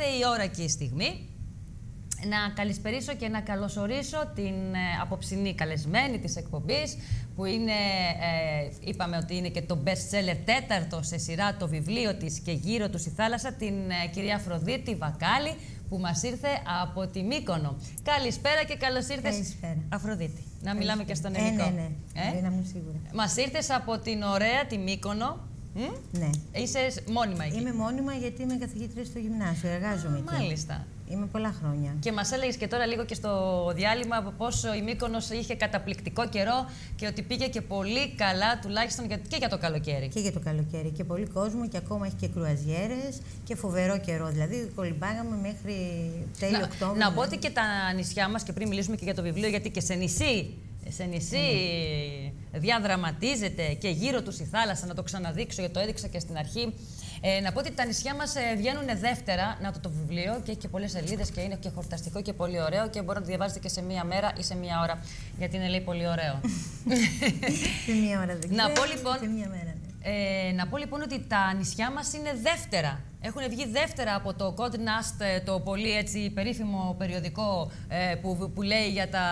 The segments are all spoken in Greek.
ήρθε η ώρα και η στιγμή να καλησπερίσω και να καλωσορίσω την απόψινή καλεσμένη της εκπομπής, που είναι, είπαμε ότι είναι και το best seller τέταρτο σε σειρά το βιβλίο της «Και γύρω τους η θάλασσα», την κυρία Αφροδίτη Βακάλη, που μας ήρθε από τη Μύκονο. Καλησπέρα και καλώς ήρθες. Καλησπέρα. Αφροδίτη. Να μιλάμε και στον ελληνικό. Ναι. Να μου σίγουρα. Μας ήρθες από την ωραία τη Μύκονο. Ναι. Είσαι μόνιμα εκεί? Είμαι μόνιμα γιατί είμαι καθηγήτρια στο γυμνάσιο, εργάζομαι εκεί. Μάλιστα. Είμαι πολλά χρόνια. Και μας έλεγες και τώρα λίγο και στο διάλειμμα πόσο η Μύκονος είχε καταπληκτικό καιρό και ότι πήγε και πολύ καλά, τουλάχιστον και για το καλοκαίρι. Και για το καλοκαίρι. Και πολύ κόσμο και ακόμα έχει και κρουαζιέρες και φοβερό καιρό. Δηλαδή κολυμπάγαμε μέχρι τέλη Οκτώβρη. Να πω ότι και τα νησιά μας, και πριν μιλήσουμε και για το βιβλίο, γιατί και σε νησί διαδραματίζεται και γύρω τους η θάλασσα, να το ξαναδείξω γιατί το έδειξα και στην αρχή. Να πω ότι τα νησιά μας βγαίνουν δεύτερα, να το βιβλίο, και έχει και πολλές σελίδες και είναι και χορταστικό και πολύ ωραίο και μπορεί να το διαβάζετε και σε μία μέρα ή σε μία ώρα, γιατί είναι, λέει, πολύ ωραίο. Σε μία ώρα δεν να πω λοιπόν, σε μία μέρα. Να πω λοιπόν ότι τα νησιά μας είναι δεύτερα. Έχουν βγει δεύτερα από το Condé Nast, το πολύ έτσι περίφημο περιοδικό που λέει για τα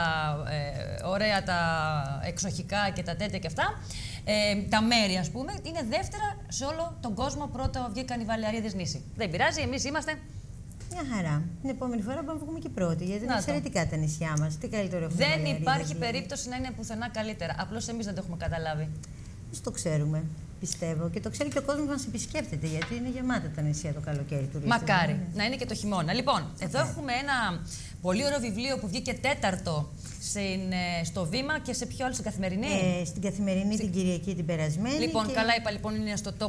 ωραία, τα εξοχικά και τα τέτοια και αυτά. Τα μέρη, ας πούμε, είναι δεύτερα σε όλο τον κόσμο. Πρώτα βγήκαν οι Βαλεαρίδες νήσι. Δεν πειράζει, εμείς είμαστε. Μια χαρά. Την επόμενη φορά πάμε να βγούμε και πρώτοι, γιατί είναι εξαιρετικά τα νησιά μας. Τι καλύτερο έχουμε? Δεν υπάρχει περίπτωση να είναι πουθενά καλύτερα. Απλώς εμείς δεν το έχουμε καταλάβει. Εμείς το ξέρουμε, πιστεύω. Και το ξέρει και ο κόσμος μας επισκέπτεται, γιατί είναι γεμάτα τα νησιά το καλοκαίρι του. Μακάρι να είναι και το χειμώνα. Λοιπόν, εδώ έχουμε ένα πολύ ωραίο βιβλίο που βγήκε τέταρτο στο Βήμα και σε ποιο άλλο, στην Καθημερινή? Στην Καθημερινή την Κυριακή την περασμένη. Λοιπόν, και... καλά είπα, λοιπόν, είναι στο top 5,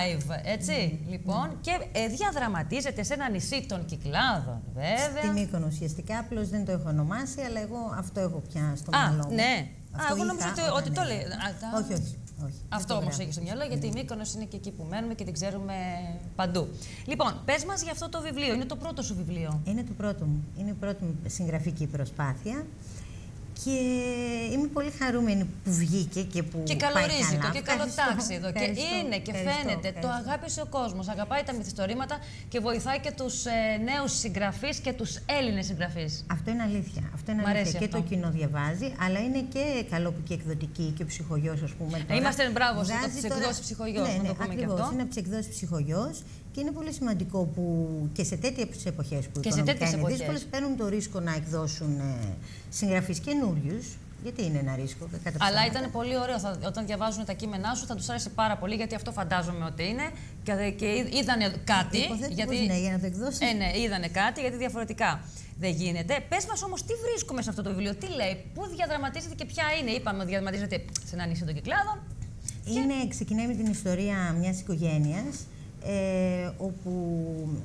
έτσι. Λοιπόν, και διαδραματίζεται σε ένα νησί των Κυκλάδων, βέβαια. Στη Μύκονο ουσιαστικά, απλώς δεν το έχω ονομάσει, αλλά εγώ αυτό έχω πια στο μυαλό μου. Ναι. Εγώ νόμιζα ότι το λέει. Όχι. Αυτό όμως έχει στο μυαλό, γιατί η Μύκονος είναι και εκεί που μένουμε και την ξέρουμε παντού. Λοιπόν, πες μας για αυτό το βιβλίο. Είναι το πρώτο σου βιβλίο? Είναι το πρώτο μου. Είναι η πρώτη μου συγγραφική προσπάθεια. Και είμαι πολύ χαρούμενη που βγήκε και που και καλορίζικο και καλοτάξιδο. Και είναι και φαίνεται. Το αγάπησε ο κόσμος. Αγαπάει τα μυθιστορήματα και βοηθάει και τους νέους συγγραφείς και τους Έλληνες συγγραφείς. Αυτό είναι αλήθεια. Αυτό είναι αλήθεια. Και το κοινό διαβάζει, αλλά είναι και καλό που και εκδοτική και ο Ψυχογιός, ας πούμε. Είμαστε μπράβο από τις εκδόσεις Ψυχογιός. Ναι, ακριβώς. Είναι από τις εκδόσεις Ψυχογιός. Και είναι πολύ σημαντικό που και σε τέτοιες εποχές που οικονομικά είναι δύσκολες, παίρνουν το ρίσκο να εκδώσουν συγγραφείς καινούριους. Γιατί είναι ένα ρίσκο. Αλλά ήταν πολύ ωραίο. Όταν διαβάζουν τα κείμενά σου, θα τους άρεσε πάρα πολύ, γιατί αυτό φαντάζομαι ότι είναι. Και είδανε κάτι. Γιατί ναι, για να το εκδώσουν. Ναι, είδανε κάτι, γιατί διαφορετικά δεν γίνεται. Πες μας όμως, τι βρίσκουμε σε αυτό το βιβλίο, τι λέει, πού διαδραματίζεται και ποια είναι? Είπαμε ότι διαδραματίζεται σε ένα νησί των Κυκλάδων. Ξεκινάει με την ιστορία μιας οικογένειας. Όπου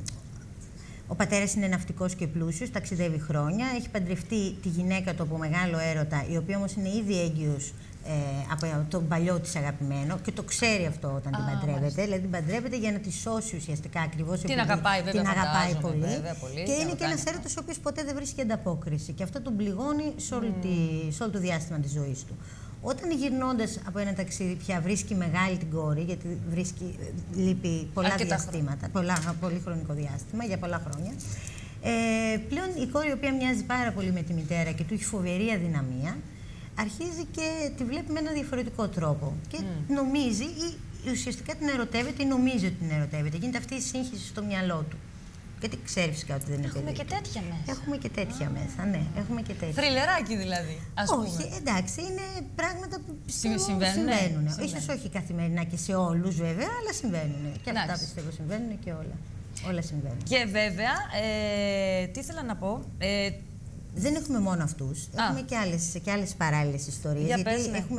ο πατέρας είναι ναυτικός και πλούσιος, ταξιδεύει χρόνια, έχει παντρευτεί τη γυναίκα του από μεγάλο έρωτα, η οποία όμως είναι ήδη έγκυος από τον παλιό της αγαπημένο και το ξέρει αυτό όταν την παντρεύεται. Δηλαδή την παντρεύεται για να τη σώσει ουσιαστικά, ακριβώς επειδή αγαπάει, βέβαια, την αγαπάει πολύ. Βέβαια, πολύ. Και είναι και ένας έρωτας ο οποίος ποτέ δεν βρίσκει ανταπόκριση. Και αυτό τον πληγώνει σε όλο το διάστημα της ζωής του. Όταν γυρνώντας από ένα ταξίδι πια βρίσκει μεγάλη την κόρη, γιατί λείπει πολλά διαστήματα, πολύ χρονικό διάστημα, για πολλά χρόνια. Πλέον η κόρη, η οποία μοιάζει πάρα πολύ με τη μητέρα και του έχει φοβερή αδυναμία, αρχίζει και τη βλέπει με ένα διαφορετικό τρόπο. Και νομίζει, ή ουσιαστικά την ερωτεύεται, ή νομίζει ότι την ερωτεύεται. Γίνεται αυτή η σύγχυση στο μυαλό του. Γιατί ξέρει φυσικά ότι δεν είναι παιδί. Έχουμε και τέτοια μέσα. Έχουμε και τέτοια μέσα, ναι. Έχουμε και τέτοια. Θριλεράκι δηλαδή, ας πούμε. Όχι, εντάξει, είναι πράγματα που συμβαίνουν. Ίσως όχι καθημερινά και σε όλους βέβαια, αλλά συμβαίνουν. Και αυτά πιστεύω συμβαίνουν και όλα. Όλα συμβαίνουν. Και βέβαια, τι ήθελα να πω. Δεν έχουμε μόνο αυτούς. Έχουμε και άλλες παράλληλες ιστορίες. Γιατί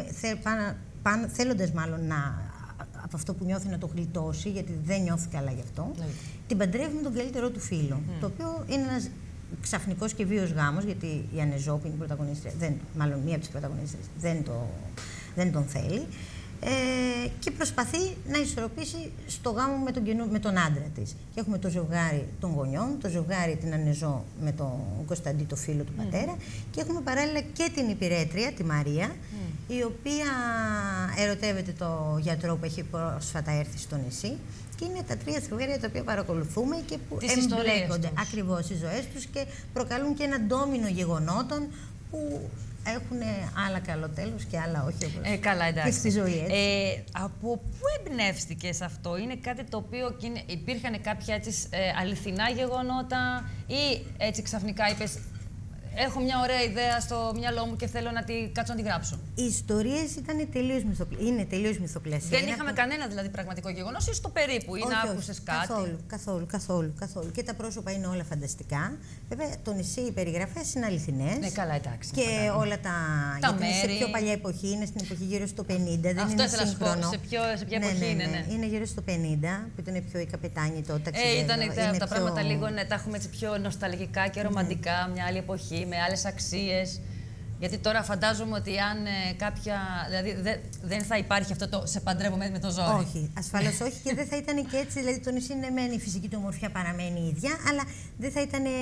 θέλοντας μάλλον από αυτό που νιώθει να το γλιτώσει, γιατί δεν νιώθει καλά γι' αυτό, την παντρεύει με τον καλύτερό του φίλο. Το οποίο είναι ένας ξαφνικός και βίος γάμος, γιατί η Ανεζώπη, η πρωταγωνίστρια, μάλλον μία από τις πρωταγωνίστριες, δεν τον θέλει. Και προσπαθεί να ισορροπήσει στο γάμο με τον άντρα της. Και έχουμε το ζευγάρι των γονιών, το ζευγάρι την Ανεζό με τον Κωνσταντή, το φίλο του πατέρα, και έχουμε παράλληλα και την υπηρέτρια, τη Μαρία, η οποία ερωτεύεται το γιατρό που έχει πρόσφατα έρθει στο νησί. Και είναι τα τρία ζευγάρια τα οποία παρακολουθούμε και που εμπλέκονται ακριβώς στις ζωές τους και προκαλούν και ένα ντόμινο γεγονότων που έχουν άλλα καλό τέλος και άλλα όχι, όπως καλά, εντάξει. Και στη ζωή, έτσι. Από πού εμπνεύστηκες αυτό? Είναι κάτι το οποίο υπήρχαν κάποια έτσι, αληθινά γεγονότα ή έτσι ξαφνικά είπες έχω μια ωραία ιδέα στο μυαλό μου και θέλω να κάτσω να τη γράψω? Οι ιστορίες είναι τελείως μυθοπλασία. Δεν είχαμε κανένα δηλαδή πραγματικό γεγονός ή στο περίπου ή να άκουσες κάτι? Καθόλου. Και τα πρόσωπα είναι όλα φανταστικά. Βέβαια, το νησί, οι περιγραφές είναι αληθινές. Ναι, καλά, εντάξει. Και όλα τα μέρη. Είναι σε πιο παλιά εποχή, είναι στην εποχή γύρω στο 50. Δεν είναι σύγχρονο. Σε ποια εποχή είναι? Είναι γύρω στο 50, που ήταν πιο οι καπετάνοι τότε. Ήταν τα πράγματα λίγο, τα έχουμε έτσι πιο νοσταλγικά και ρομαντικά, μια άλλη εποχή, με άλλες αξίες. Γιατί τώρα φαντάζομαι ότι αν κάποια. Δηλαδή δεν θα υπάρχει αυτό το σε παντρεύομαι με το ζόρι. Όχι, ασφαλώς όχι, και δεν θα ήταν και έτσι. Δηλαδή το νησί είναι μεν, η φυσική του ομορφιά παραμένει η ίδια, αλλά δεν θα ήταν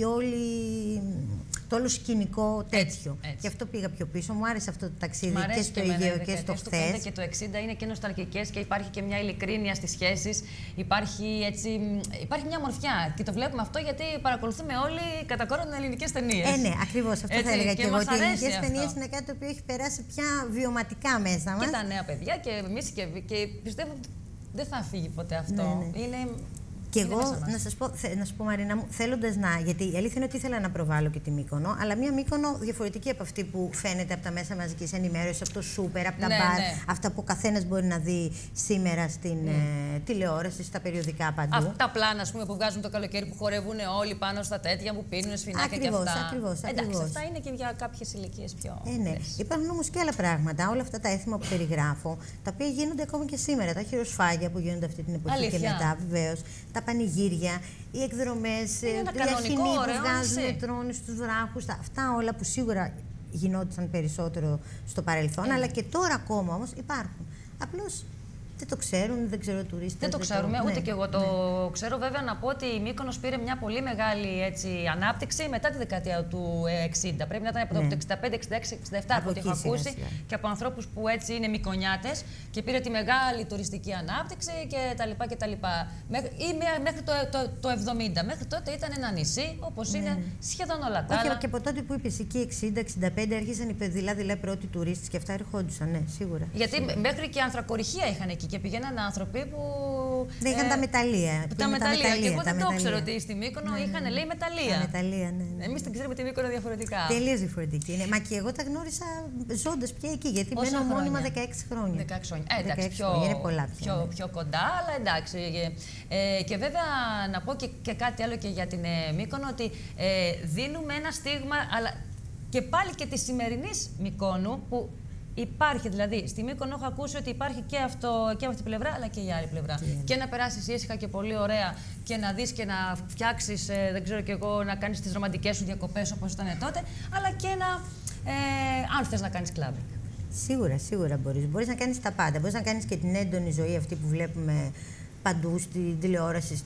το όλο σκηνικό τέτοιο. Έτσι. Γι' αυτό πήγα πιο πίσω. Μου άρεσε αυτό το ταξίδι και στο Αιγαίο και στο χθες. Το 50 και το 60 είναι και νοσταλγικές και υπάρχει και μια ειλικρίνεια στις σχέσεις. Υπάρχει μια ομορφιά. Και το βλέπουμε αυτό γιατί παρακολουθούμε όλοι κατά κόρον ελληνικές ταινίες. Ναι, ακριβώς. Αυτό θα έλεγα και εγώ. Οι ελληνικές ταινίες είναι κάτι το οποίο έχει περάσει πια βιωματικά μέσα μας. Και τα νέα παιδιά και εμείς και πιστεύω ότι δεν θα φύγει ποτέ αυτό. Είναι. Και εγώ, να σου πω, Μαρίνα μου, θέλοντας γιατί η αλήθεια είναι ότι ήθελα να προβάλλω και τη Μύκονο, αλλά μια Μύκονο διαφορετική από αυτή που φαίνεται από τα μέσα μαζικής ενημέρωσης, από το σούπερ, από τα μπαρ, αυτά που ο καθένας μπορεί να δει σήμερα στην τηλεόραση, στα περιοδικά παντού. Αυτά πλάνα, ας πούμε, που βγάζουν το καλοκαίρι, που χορεύουν όλοι πάνω στα τέτοια, που πίνουν σφινάκια και αυτά. Ακριβώς. Εντάξει, αυτά είναι και για κάποιες ηλικίες πιο. Ναι. Υπάρχουν όμως και άλλα πράγματα, όλα αυτά τα έθιμα που περιγράφω, τα οποία γίνονται ακόμη και σήμερα. Τα χειροσφάγια που γίνονται αυτή την εποχή και μετά, βεβαίως. Τα πανηγύρια, οι εκδρομές, οι αχινοί που βγάζουν τρώνες στους βράχους, αυτά όλα που σίγουρα γινόντουσαν περισσότερο στο παρελθόν, αλλά και τώρα ακόμα όμως υπάρχουν. Απλώς δεν το ξέρουν, δεν ξέρω τουρίστες. Δεν το ξέρουμε, ούτε και εγώ το ξέρω. Βέβαια, να πω ότι η Μύκονος πήρε μια πολύ μεγάλη ανάπτυξη μετά τη δεκαετία του 60. Πρέπει να ήταν από το 65, 66, 67 από ό,τι έχω ακούσει και από ανθρώπους που έτσι είναι μικονιάτες και πήρε τη μεγάλη τουριστική ανάπτυξη κτλ. Ή μέχρι το 70. Μέχρι τότε ήταν ένα νησί, όπως είναι σχεδόν όλα τα άλλα. Και από τότε που είπες εκεί 60-65 άρχισαν οι δειλά πρώτοι τουρίστες και αυτά ερχόντουσαν, ναι, σίγουρα. Γιατί μέχρι και ανθρακοριχεία είχαν εκεί και πηγαίναν άνθρωποι που. Δεν είχαν τα μεταλλεία. Τα μεταλλεία. Και εγώ δεν το ξέρω ότι στη Μύκονο είχαν, λέει, μεταλλεία. Τα μεταλλεία, ναι. Εμείς την ξέρουμε τη Μύκονο διαφορετικά. Τελείως διαφορετική. Μα και εγώ τα γνώρισα ζώντας πια εκεί, γιατί μένω μόνιμα 16 χρόνια. 16 χρόνια. Εντάξει, πιο κοντά, αλλά εντάξει. Και βέβαια να πω και κάτι άλλο και για την Μύκονο, ότι δίνουμε ένα στίγμα, αλλά και πάλι και τη σημερινή Μυκόνου που. Υπάρχει δηλαδή. Στη Μύκονο έχω ακούσει ότι υπάρχει και αυτή την πλευρά, αλλά και η άλλη πλευρά. Και να περάσεις ήσυχα και πολύ ωραία και να δεις και να φτιάξεις, δεν ξέρω κι εγώ, να κάνεις τις ρομαντικές σου διακοπές όπως ήταν τότε, αλλά και αν θες να κάνεις κλαμπ. Σίγουρα μπορείς. Μπορείς να κάνεις τα πάντα. Μπορείς να κάνεις και την έντονη ζωή αυτή που βλέπουμε παντού στην τηλεόραση,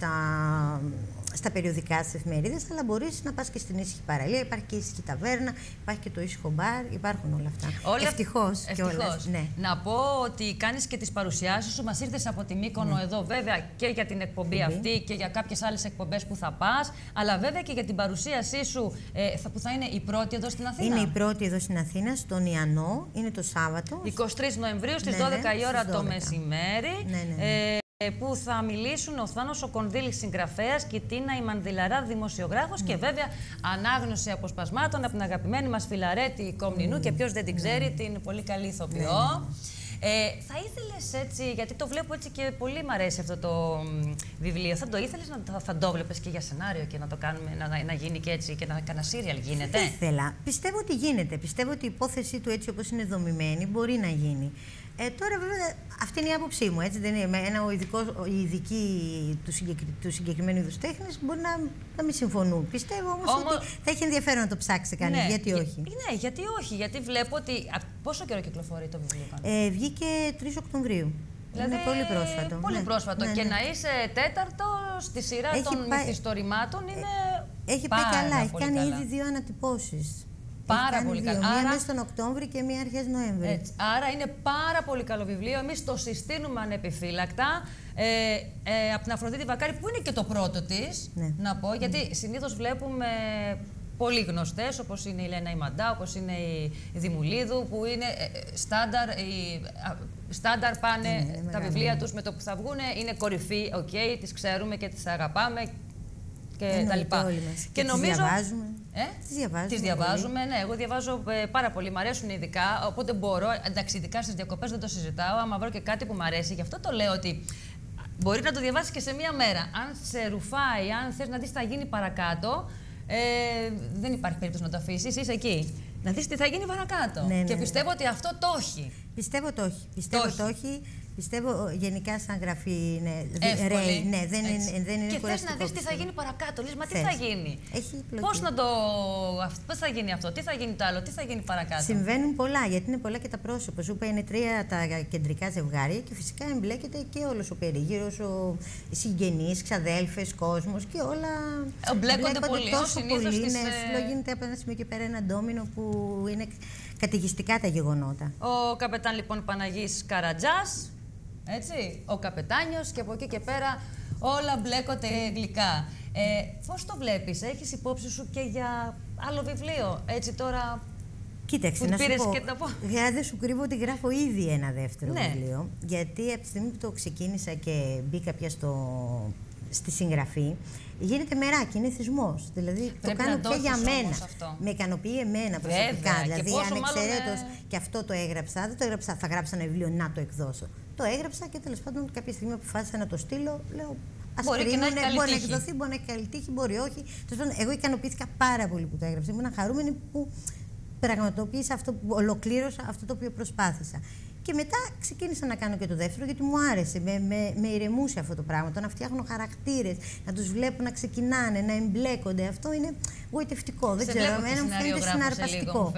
στα περιοδικά, στις εφημερίδες, αλλά μπορείς να πας και στην ήσυχη παραλία. Υπάρχει και η ήσυχη ταβέρνα, υπάρχει και το ήσυχο μπαρ, υπάρχουν όλα αυτά. Ευτυχώς. Ναι. Να πω ότι κάνεις και τις παρουσιάσεις σου. Μας ήρθες από τη Μύκονο εδώ, βέβαια, και για την εκπομπή αυτή και για κάποιες άλλες εκπομπές που θα πας, αλλά βέβαια και για την παρουσίασή σου που θα είναι η πρώτη εδώ στην Αθήνα. Είναι η πρώτη εδώ στην Αθήνα, στον Ιαννό, είναι το Σάββατο. 23 Νοεμβρίου στις 12 η ώρα το μεσημέρι. Που θα μιλήσουν ο Θάνος ο Κονδύλης, συγγραφέας, και η Τίνα η Μανδυλαρά, δημοσιογράφος, και βέβαια ανάγνωση αποσπασμάτων από την αγαπημένη μας Φιλαρέτη Κομνηνού, και ποιος δεν την ξέρει, την πολύ καλή ηθοποιό. Θα ήθελες έτσι, γιατί το βλέπω έτσι και πολύ μ' αρέσει αυτό το βιβλίο, θα το ήθελες θα το βλέπεις και για σενάριο και να το κάνουμε, να γίνει και έτσι και να κάνα σύριαλ, γίνεται? Ήθελα. Πιστεύω ότι γίνεται. Πιστεύω ότι η υπόθεσή του έτσι όπως είναι δομημένη μπορεί να γίνει. Τώρα βέβαια αυτή είναι η άποψή μου, έτσι δεν είναι. Η ειδική του συγκεκριμένου είδους τέχνης μπορεί να μην συμφωνούν. Πιστεύω όμως ότι θα έχει ενδιαφέρον να το ψάξει κανείς, γιατί όχι. Ναι, γιατί όχι, γιατί βλέπω ότι... Πόσο καιρό κυκλοφορεί το βιβλίο? Βγήκε 3 Οκτωβρίου. Δηλαδή, είναι πολύ πρόσφατο. Πολύ πρόσφατο. Και να είσαι τέταρτο στη σειρά των μυθιστορημάτων είναι έχει πάει καλά, έχει κάνει ήδη 2 ανατυπώσεις. Πάρα πολύ καλό. Μία μέσα στον Οκτώβρη και μία αρχές Νοέμβρη. Έτσι. Άρα είναι πάρα πολύ καλό βιβλίο. Εμείς το συστήνουμε ανεπιφύλακτα. Από την Αφροδίτη Βακάρη, που είναι και το πρώτο της, να πω, γιατί συνήθως βλέπουμε πολύ γνωστές, όπως είναι η Λένα Ημαντά, όπως είναι η Δημουλίδου, που είναι στάνταρ πάνε τα βιβλία τους με το που θα βγούνε. Είναι κορυφή, τις ξέρουμε και τις αγαπάμε. Και τα λοιπά. Και νομίζω... Τις διαβάζουμε, ναι. Εγώ διαβάζω πάρα πολύ. Μ' αρέσουν ειδικά, οπότε μπορώ. Εντάξει, ειδικά στις διακοπές δεν το συζητάω. Άμα βρω και κάτι που μ' αρέσει, γι' αυτό το λέω ότι μπορεί να το διαβάσεις και σε μία μέρα. Αν σε ρουφάει, αν θες να δεις τι θα γίνει παρακάτω, δεν υπάρχει περίπτωση να το αφήσεις. Είσαι εκεί. Να δεις τι θα γίνει παρακάτω. Και πιστεύω ότι αυτό το έχει. Πιστεύω το έχει. Πιστεύω γενικά σαν γραφή είναι εύκολη. Ναι, δεν είναι και θες να δεις τι θα γίνει παρακάτω. Λες, μα τι θα γίνει. Πώς θα γίνει αυτό, τι θα γίνει το άλλο, τι θα γίνει παρακάτω. Συμβαίνουν πολλά, γιατί είναι πολλά και τα πρόσωπα. Σου είπα, είναι 3 τα κεντρικά ζευγάρια και φυσικά εμπλέκεται και όλος ο περίγυρος, οι συγγενείς, ξαδέλφες, κόσμος και όλα. Μπλέκονται πολύ. Τόσο πολύ. Γίνεται από ένα σημείο και πέρα ένα ντόμινο που είναι καταιγιστικά τα γεγονότα. Ο καπετάν λοιπόν Παναγής Καρατζάς. Έτσι, ο καπετάνιος, και από εκεί και πέρα όλα μπλέκονται γλυκά. Πώς το βλέπεις, έχεις υπόψη σου και για άλλο βιβλίο, έτσι τώρα? Κοίταξε, να σου πω, δεν σου κρύβω ότι γράφω ήδη ένα δεύτερο βιβλίο, γιατί από τη στιγμή που το ξεκίνησα και μπήκα πια στη συγγραφή, γίνεται μεράκι, είναι θυσμός. Δηλαδή το κάνω πια για μένα. Με ικανοποιεί εμένα προσωπικά. Δηλαδή, ανεξαιρέτως και αυτό το έγραψα, δεν το έγραψα, θα γράψω ένα βιβλίο να το εκδώσω. Το έγραψα και τέλος πάντων κάποια στιγμή αποφάσισα να το στείλω. Λέω, μπορεί να εκδοθεί, μπορεί να έχει καλή τύχη, μπορεί όχι. Εγώ ικανοποιήθηκα πάρα πολύ που το έγραψα. Ήμουν χαρούμενη που πραγματοποίησα αυτό, που ολοκλήρωσα αυτό το οποίο προσπάθησα. Και μετά ξεκίνησα να κάνω και το δεύτερο, γιατί μου άρεσε. Με ηρεμούσε αυτό το πράγμα. Το να φτιάχνω χαρακτήρες, να τους βλέπω να ξεκινάνε, να εμπλέκονται. Αυτό είναι γοητευτικό. Δεν ξέρω, εμένα μου φαίνεται συναρπαστικό.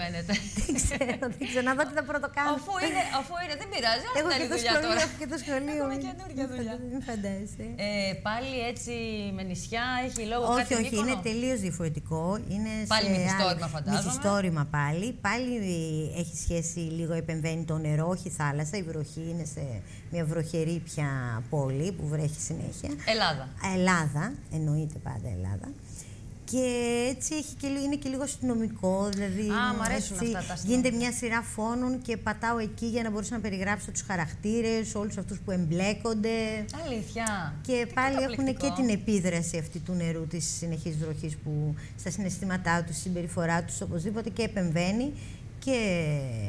Δεν ξέρω, να δω τι θα πρωτοκάνω. Αφού είναι, δεν πειράζει. Έχω και το σχολείο. Έχουμε καινούργια δουλειά. Μην φαντάζεσαι. Πάλι έτσι με νησιά, έχει λόγο κάτι? Όχι, είναι τελείως διαφορετικό. Πάλι μυθιστόρημα, φαντάζομαι. Μυθιστόρημα πάλι. Πάλι έχει σχέση λίγο, επεμβαίνει το νερό, όχι θάλασσα. Η βροχή είναι σε μια βροχερή πια πόλη που βρέχει συνέχεια. Ελλάδα, εννοείται πάντα Ελλάδα. Και έτσι είναι και λίγο αστυνομικό, δηλαδή μ' αρέσουν αυτά τα γίνεται μια σειρά φόνων και πατάω εκεί για να μπορέσω να περιγράψω τους χαρακτήρες, όλους αυτούς που εμπλέκονται. Αλήθεια. Και πάλι έχουν και την επίδραση αυτή του νερού, της συνεχής βροχής που στα συναισθήματά τους, στη συμπεριφορά τους, οπωσδήποτε και επεμβαίνει και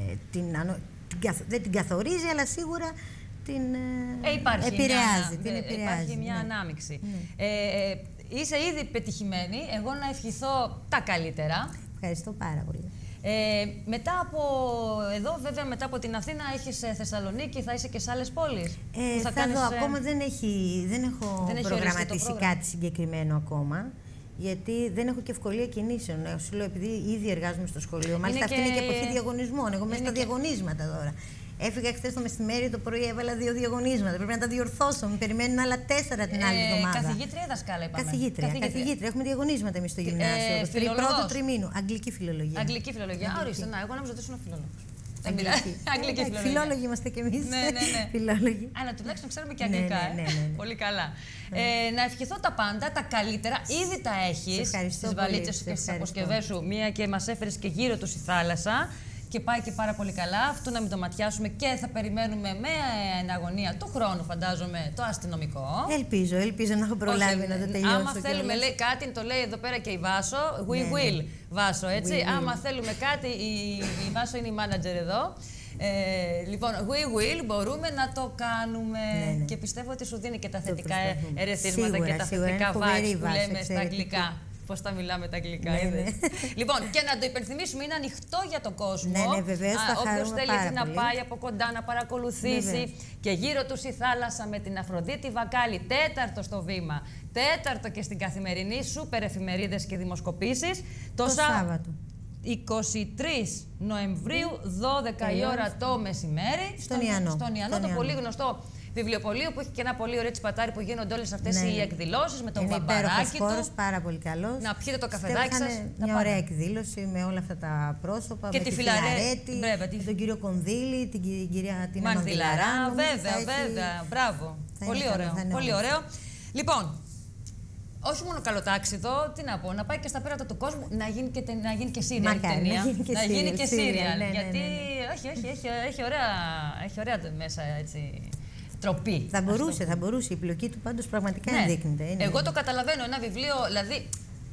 δεν την καθορίζει, αλλά σίγουρα την επηρεάζει. Υπάρχει μια ανάμειξη. Είσαι ήδη πετυχημένη. Εγώ να ευχηθώ τα καλύτερα. Ευχαριστώ πάρα πολύ. Μετά από εδώ, βέβαια, μετά από την Αθήνα, έχεις Θεσσαλονίκη, θα είσαι και σε άλλες πόλεις? Θα δω, ακόμα δεν έχω προγραμματίσει κάτι συγκεκριμένο ακόμα. Γιατί δεν έχω και ευκολία κινήσεων. Σου λέω, επειδή ήδη εργάζομαι στο σχολείο. Μάλιστα, αυτή είναι και εποχή διαγωνισμών. Εγώ μέσα στα διαγωνίσματα τώρα. Έφυγα χθες το μεσημέρι, το πρωί έβαλα 2 διαγωνίσματα. Πρέπει να τα διορθώσω. Με περιμένουν άλλα 4 την άλλη εβδομάδα. Καθηγήτρια ή δασκάλα, είπαμε? Καθηγήτρια. Έχουμε διαγωνίσματα εμείς στο γυμνάσιο. Πρώτο τριμήνου. Αγγλική φιλολογία. Αγγλική φιλολογία. Ορίστε, εγώ νόμιζα ότι ήσουν φιλόλογος. Αγγλική φιλολογία. Φιλόλογοι είμαστε κι εμείς. Ναι. Φιλόλογοι. Αλλά τουλάχιστον ξέρουμε και αγγλικά. Πολύ καλά. Να ευχηθώ τα πάντα, τα καλύτερα. Ήδη τα έχεις στις βαλίτσες σου και στις αποσκευές σου. Μία και μας έφερες και γύρω του η θάλασσα. Και πάει και πάρα πολύ καλά. Αυτό να μην το ματιάσουμε και θα περιμένουμε με εναγωνία του χρόνου, φαντάζομαι, το αστυνομικό. Ελπίζω να έχω προλάβει να το τελειώσω. Άμα θέλουμε κάτι, το λέει εδώ πέρα και η Βάσο. We will, Βάσο, έτσι. Άμα θέλουμε κάτι, η Βάσο είναι η manager εδώ. Λοιπόν, we will, μπορούμε να το κάνουμε. Και πιστεύω ότι σου δίνει και τα θετικά ερεθίσματα και τα θετικά vibes που λέμε στα αγγλικά. Πώς θα μιλάμε τα αγγλικά, Ναι, είδες. ναι. Λοιπόν, και να το υπενθυμίσουμε, είναι ανοιχτό για τον κόσμο. Ναι, ναι, βεβαίως, θα Όποιος χαρούμε θέλει πάρα έτσι να πολύ. πάει από κοντά, να παρακολουθήσει. Βεβαίως. Και γύρω τους η θάλασσα με την Αφροδίτη Βακάλη. Τέταρτο στο βήμα. Τέταρτο και στην Καθημερινή, σούπερ εφημερίδες και δημοσκοπήσεις. Το Σάββατο. 23 Νοεμβρίου, 12 η ώρα το μεσημέρι. Στον Ιαννό. Στον Ιαννό, το πολύ γνωστό βιβλιοπωλείο που έχει και ένα πολύ ωραίο τσιπατάρι που γίνονται όλες αυτές οι εκδηλώσεις με τον βαμπαράκι του. Χώρος, πάρα πολύ καλός. Να πιείτε το καφεδάκι σας. Μια ωραία εκδήλωση με όλα αυτά τα πρόσωπα. Και με τη τη Φιλαρέτη, με τον κύριο Κονδύλη, την κυρία την Μανδυλαρά. Βέβαια. Μπράβο. Πολύ ωραίο. Πολύ ωραίο. Λοιπόν, όχι μόνο καλοτάξιδο, τι να πω, να πάει και στα πέρατα του κόσμου, να γίνει και σύριαλ ταινία. Να γίνει και σύριαλ. Γιατί, όχι, έχει ωραία μέσα έτσι, τροπή. Θα μπορούσε. Η επιλογή του πάντως πραγματικά ενδείκνυται. Εγώ το καταλαβαίνω, ένα βιβλίο, δηλαδή,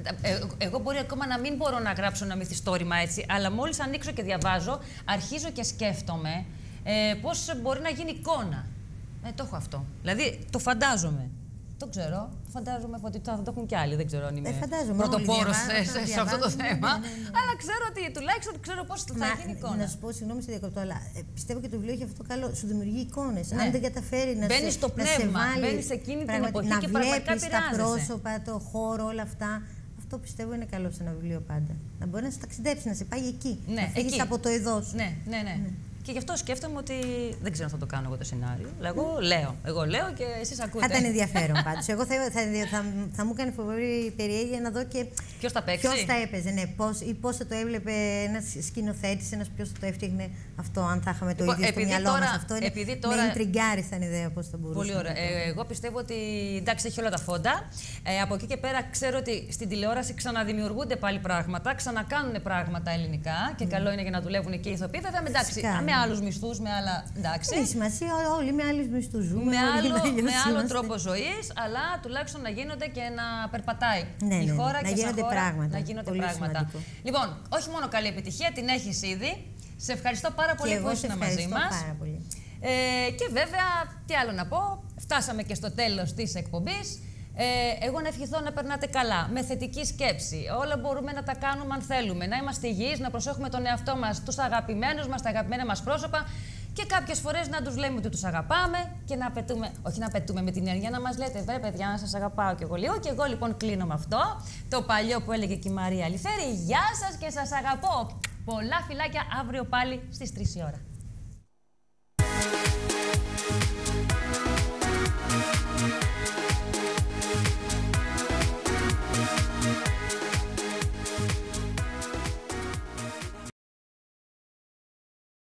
εγώ μπορεί ακόμα να μην μπορώ να γράψω ένα μυθιστόρημα έτσι, αλλά μόλις ανοίξω και διαβάζω, αρχίζω και σκέφτομαι πώς μπορεί να γίνει εικόνα. Το έχω αυτό. Δηλαδή, το φαντάζομαι. Το ξέρω. Φαντάζομαι ότι θα το έχουν κι άλλοι. Δεν ξέρω αν είμαι πρωτοπόρος σε αυτό το θέμα. Αλλά ξέρω ότι τουλάχιστον ξέρω πώς θα γίνει εικόνα. Να σου πω, συγγνώμη, σε διακοπτώ, αλλά πιστεύω και το βιβλίο έχει αυτό το καλό. Σου δημιουργεί εικόνες. Αν δεν καταφέρει να μπαίνει στο πνεύμα, μπαίνει σε εκείνη την εποχή και πραγματικά πειράζεσαι. Να βλέπεις τα πρόσωπα, το χώρο, όλα αυτά. Αυτό πιστεύω είναι καλό σε ένα βιβλίο πάντα. Να μπορεί να σε ταξιδέψει, να σε πάει εκεί. Να φύγεις από το εδώ σου. Ναι. Και γι' αυτό σκέφτομαι ότι δεν ξέρω αν θα το κάνω εγώ το σενάριο. Εγώ λέω και εσείς ακούτε. Θα ήταν ενδιαφέρον πάντως. Εγώ θα μου έκανε φοβερή περιέργεια να δω και ποιος θα παίξει. Ποιος θα έπαιζε, ναι, πώς θα το έβλεπε ένας σκηνοθέτης, ποιος θα το έφτιαχνε αυτό, αν θα είχαμε το ίδιο στο μυαλό μας. Αυτό με ιντριγκάρει σαν ιδέα πώς θα μπορούσε. Πολύ ωραία. Εγώ πιστεύω ότι εντάξει, έχει όλα τα φόντα. Από εκεί και πέρα ξέρω ότι στην τηλεόραση ξαναδημιουργούνται πάλι πράγματα, ξανακάνουν πράγματα ελληνικά και καλό είναι για να δουλεύουν και οι ηθοποιοί. Βέβαια, εντάξει. Με άλλους μισθούς, με άλλα. Εντάξει. Έχει σημασία, όλοι με άλλους μισθούς ζούμε. Με άλλο τρόπο ζωής, αλλά τουλάχιστον να γίνονται και να περπατάει η χώρα και σαν χώρα να γίνονται πράγματα. Λοιπόν, όχι μόνο καλή επιτυχία, την έχεις ήδη. Σε ευχαριστώ πάρα πολύ που ήσουν μαζί μας. Και βέβαια, τι άλλο να πω, φτάσαμε και στο τέλος της εκπομπής. Εγώ να ευχηθώ να περνάτε καλά, με θετική σκέψη. Όλα μπορούμε να τα κάνουμε αν θέλουμε. Να είμαστε υγιείς, να προσέχουμε τον εαυτό μας, τους αγαπημένους μας, τα αγαπημένα μας πρόσωπα και κάποιες φορές να τους λέμε ότι τους αγαπάμε και να απαιτούμε, όχι να απαιτούμε με την έννοια να μας λέτε βέβαια παιδιά, να σας αγαπάω και εγώ λίγο. Και εγώ λοιπόν κλείνω με αυτό, το παλιό που έλεγε και η Μαρία Αλιφέρη. Γεια σας και σας αγαπώ. Πολλά φιλάκια, αύριο πάλι στις 3 η ώρα.